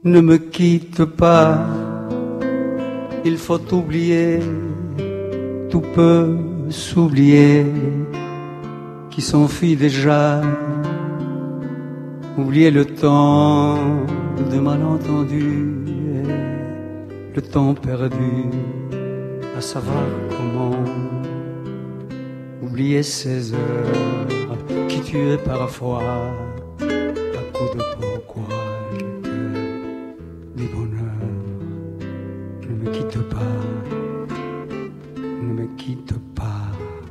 Ne me quitte pas, il faut oublier, tout peut s'oublier, qui s'enfuit déjà. Oublier le temps de malentendus, le temps perdu à savoir comment. Oublier ces heures qui tuaient parfois à coups de pourquoi le cœur du bonheur. Ne me quitte pas, ne me quitte pas,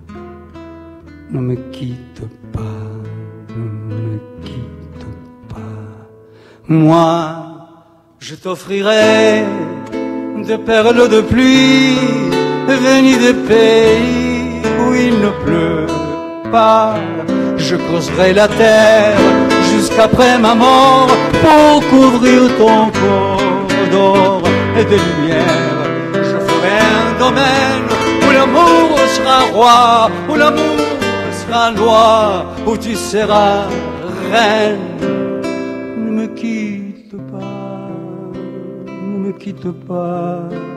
ne me quitte pas, ne me quitte pas. Moi, je t'offrirai des perles de pluie venues des pays où il ne pleut pas. Je creuserai la terre jusqu'après ma mort pour couvrir ton corps d'or et de lumière. Je ferai un domaine où l'amour sera roi, où l'amour sera loi, où tu seras reine. Ne me quitte pas, ne me quitte pas,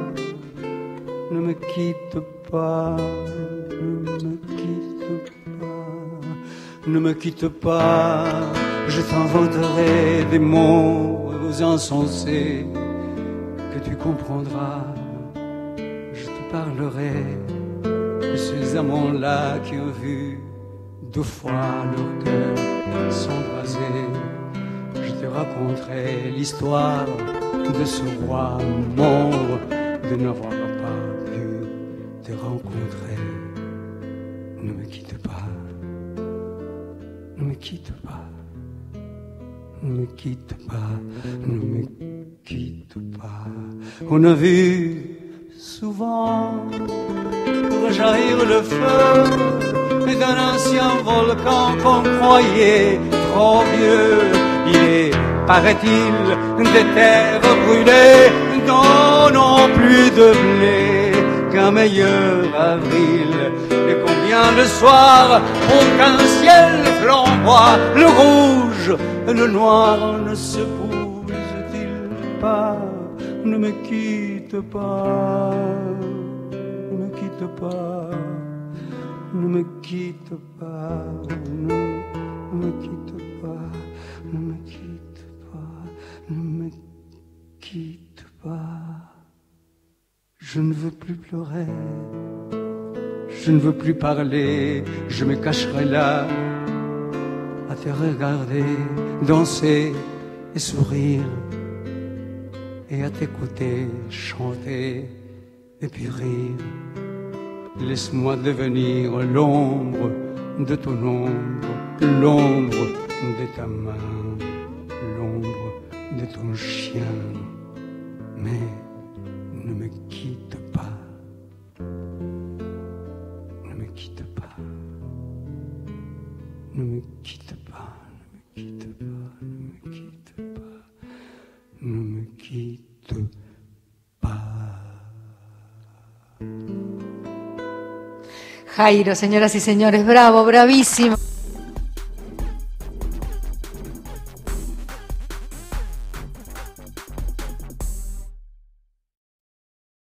ne me quitte pas, ne me quitte pas, ne me quitte pas. Je t'inventerai des mots insensés que tu comprendras. Je te parlerai de ces amants-là qui ont vu deux fois leur cœur s'embraser. Je te raconterai l'histoire de ce roi mort de n'avoir pas pu te rencontrer. Ne me quitte pas, ne me quitte pas, ne me quitte pas, ne me quitte pas. On a vu souvent rejaillir le feu d'un ancien volcan qu'on croyait trop vieux. Il est, paraît-il, des terres brûlées dont non plus de blé qu'un meilleur avril. Et combien le soir, aucun ciel flamboie, le rouge et le noir ne se bougent-ils pas? Ne me quitte pas, ne me quitte pas, ne me quitte pas, ne me quitte pas, ne me quitte pas, ne me quitte pas. Je ne veux plus pleurer, je ne veux plus parler, je me cacherai là à te regarder, danser et sourire, et à t'écouter chanter et puis rire. Laisse-moi devenir l'ombre de ton ombre, l'ombre de ta main, l'ombre de ton chien. Mais ne me quitte pas, ne me quitte pas, ne me quitte pas, ne me quitte pas, ne me quitte pas, ne me quitte pas. Jairo, señoras y señores, bravo, bravísimo.